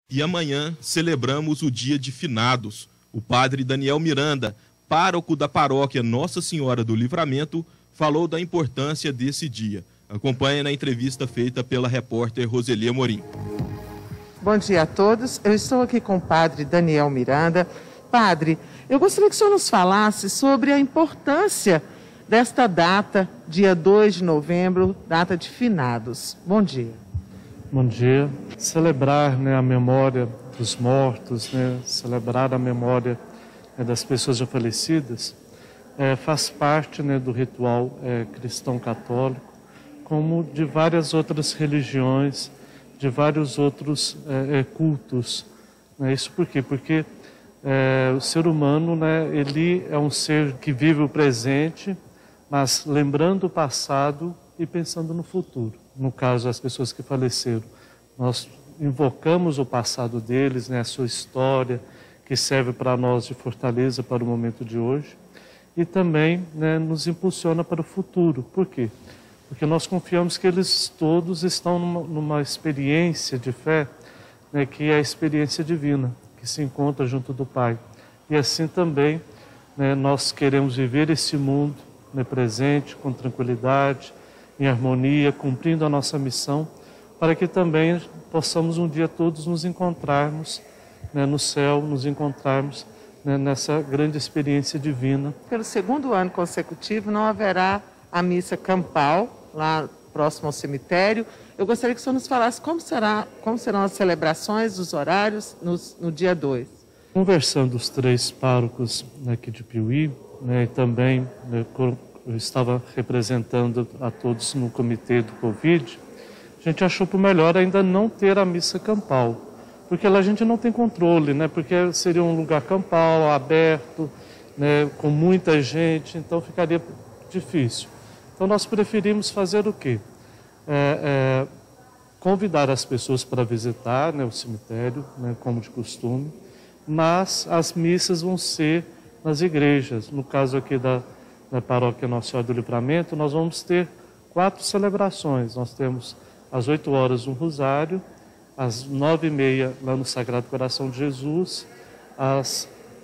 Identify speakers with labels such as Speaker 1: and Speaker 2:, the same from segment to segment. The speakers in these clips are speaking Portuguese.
Speaker 1: E amanhã celebramos o Dia de Finados. O padre Daniel Miranda, pároco da paróquia Nossa Senhora do Livramento, falou da importância desse dia. Acompanhe na entrevista feita pela repórter Roseli Amorim.
Speaker 2: Bom dia a todos. Eu estou aqui com o padre Daniel Miranda. Padre, eu gostaria que o senhor nos falasse sobre a importância desta data, dia 2 de novembro, data de finados. Bom dia.
Speaker 3: Bom dia. Celebrar, a memória dos mortos, celebrar a memória das pessoas já falecidas, faz parte do ritual cristão católico, como de várias outras religiões, de vários outros cultos. Isso por quê? Porque o ser humano, ele é um ser que vive o presente, mas lembrando o passado e pensando no futuro. No caso, as pessoas que faleceram, nós invocamos o passado deles, a sua história, que serve para nós de fortaleza para o momento de hoje, e também nos impulsiona para o futuro. Por quê? Porque nós confiamos que eles todos estão numa experiência de fé, que é a experiência divina, que se encontra junto do Pai. E assim também nós queremos viver esse mundo presente, com tranquilidade, em harmonia, cumprindo a nossa missão, para que também possamos um dia todos nos encontrarmos no céu, nos encontrarmos nessa grande experiência divina. Pelo segundo ano consecutivo não haverá a missa campal, lá próximo ao cemitério. Eu gostaria que o senhor nos falasse como serão as celebrações, os horários no dia 2. Conversando os três párocos aqui de Piuí, e também eu estava representando a todos no comitê do Covid, a gente achou por melhor ainda não ter a missa campal, porque lá a gente não tem controle, porque seria um lugar campal, aberto, com muita gente, então ficaria difícil. Então nós preferimos fazer o quê? Convidar as pessoas para visitar o cemitério, como de costume, mas as missas vão ser nas igrejas. No caso aqui da paróquia Nossa Senhora do Livramento, nós vamos ter 4 celebrações. Nós temos às 8 horas um rosário, às 9h30 lá no Sagrado Coração de Jesus, às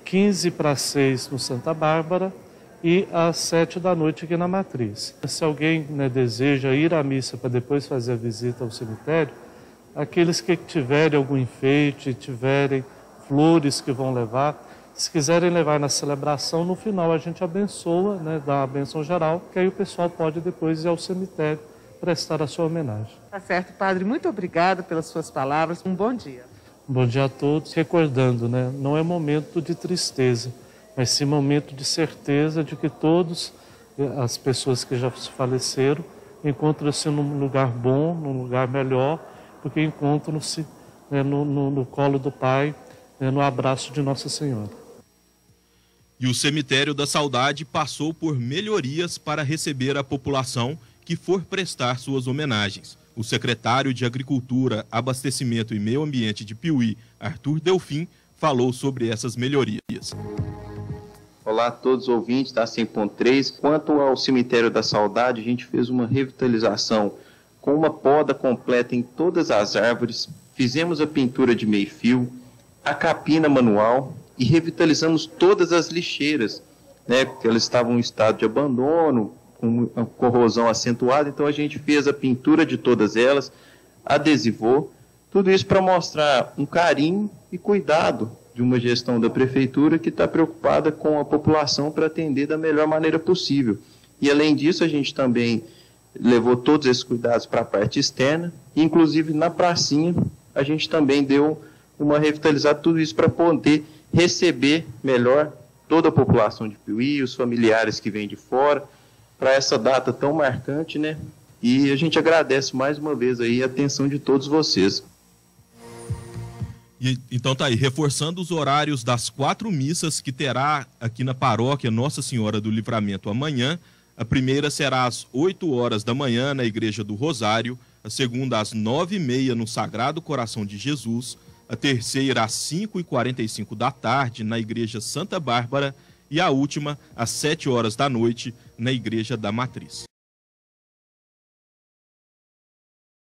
Speaker 3: 5h45 no Santa Bárbara e às 7 da noite aqui na Matriz. Se alguém deseja ir à missa para depois fazer a visita ao cemitério, aqueles que tiverem algum enfeite, tiverem flores que vão levar, se quiserem levar na celebração, no final a gente abençoa, dá a bênção geral, que aí o pessoal pode depois ir ao cemitério prestar a sua homenagem. Tá certo, padre. Muito obrigada pelas suas palavras. Um bom dia. Um bom dia a todos. Recordando, não é momento de tristeza, mas sim momento de certeza de que todas as pessoas que já faleceram encontram-se num lugar bom, num lugar melhor, porque encontram-se no colo do Pai, no abraço de Nossa Senhora.
Speaker 1: E o Cemitério da Saudade passou por melhorias para receber a população que for prestar suas homenagens. O secretário de Agricultura, Abastecimento e Meio Ambiente de Piuí, Arthur Delfim, falou sobre essas melhorias.
Speaker 4: Olá a todos os ouvintes da 100.3. Quanto ao Cemitério da Saudade, a gente fez uma revitalização com uma poda completa em todas as árvores, fizemos a pintura de meio-fio, a capina manual e revitalizamos todas as lixeiras, porque elas estavam em estado de abandono, com corrosão acentuada, então a gente fez a pintura de todas elas, adesivou, tudo isso para mostrar um carinho e cuidado de uma gestão da prefeitura que está preocupada com a população para atender da melhor maneira possível. E além disso, a gente também levou todos esses cuidados para a parte externa, inclusive na pracinha a gente também deu uma revitalizada, tudo isso para poder receber melhor toda a população de Piuí, os familiares que vêm de fora, para essa data tão marcante, E a gente agradece mais uma vez aí a atenção de todos vocês.
Speaker 1: Então tá aí, reforçando os horários das 4 missas que terá aqui na paróquia Nossa Senhora do Livramento amanhã. A primeira será às 8 horas da manhã na Igreja do Rosário, a segunda às 9h30 no Sagrado Coração de Jesus, a terceira às 5h45 da tarde na Igreja Santa Bárbara e a última às 7 horas da noite na Igreja da Matriz.